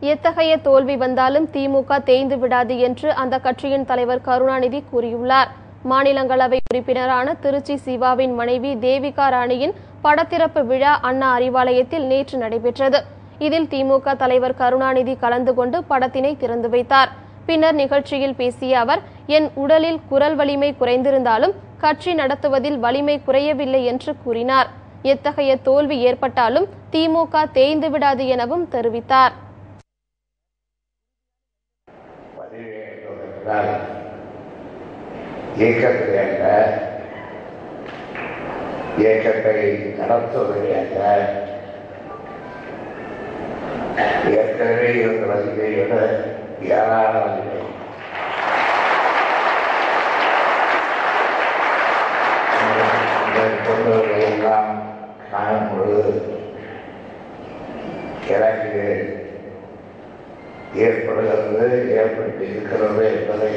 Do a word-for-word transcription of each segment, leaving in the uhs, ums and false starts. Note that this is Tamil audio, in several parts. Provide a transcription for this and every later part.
எத்தகைய தோல்வி வந்தாலும் திமுக தேய்ந்து விடாது என்று அந்த கட்சியின் தலைவர் கருணாநிதி கூறியுள்ளார். மாநிலங்களவை உறுப்பினரான திருச்சி சிவாவின் மனைவி தேவிகா ராணியின் படத்திறப்பு விழா அண்ணா அறிவாலயத்தில் நேற்று நடைபெற்றது. இதில் திமுக தலைவர் கருணாநிதி கலந்து கொண்டு படத்தினை திறந்து வைத்தார். பின்னர் நிகழ்ச்சியில் பேசிய அவர், என் உடலில் குரல் வலிமை குறைந்திருந்தாலும் கட்சி நடத்துவதில் வலிமை குறையவில்லை என்று கூறினார். எத்தகைய தோல்வி ஏற்பட்டாலும் திமுக தேய்ந்து விடாது எனவும் தெரிவித்தார். இயக்கத்தை அல்ல, இயக்கத்தை நடத்துவதை அல்ல, ஏற்கனவே இருந்த வலிமையை விட ஏராள வலிமை. கொண்டவர்களை எல்லாம் காணும் பொழுது எனக்கு ஏற்படுகிறது, ஏற்பட்டு இருக்கிறது என்பதை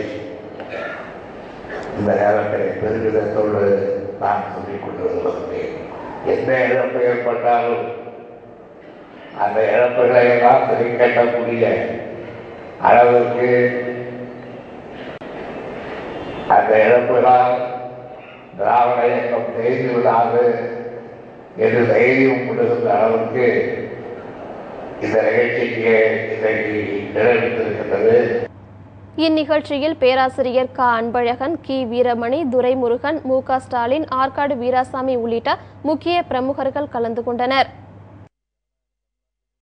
இந்த நேரத்தில் பெருமிதத்தோடு நான் சொல்லிக் கொண்டு வருகிறேன். எந்த இழப்பு ஏற்பட்டாலும் அந்த இழப்புகளை எல்லாம் சரி கட்டக்கூடிய அளவுக்கு அந்த இழப்புகளால் திராவிட இயக்கம் தேய்ந்து விடாது என்று தைரியம் கொடுக்கின்ற அளவுக்கு இந்த நிகழ்ச்சிக்கு இன்றைக்கு நிறைவேற்றிருக்கின்றது. இந்நிகழ்ச்சியில் பேராசிரியர் க அன்பழகன், கி வீரமணி, துரைமுருகன், மு க ஸ்டாலின், ஆற்காடு வீராசாமி உள்ளிட்ட முக்கிய பிரமுகர்கள் கலந்து கொண்டனர்.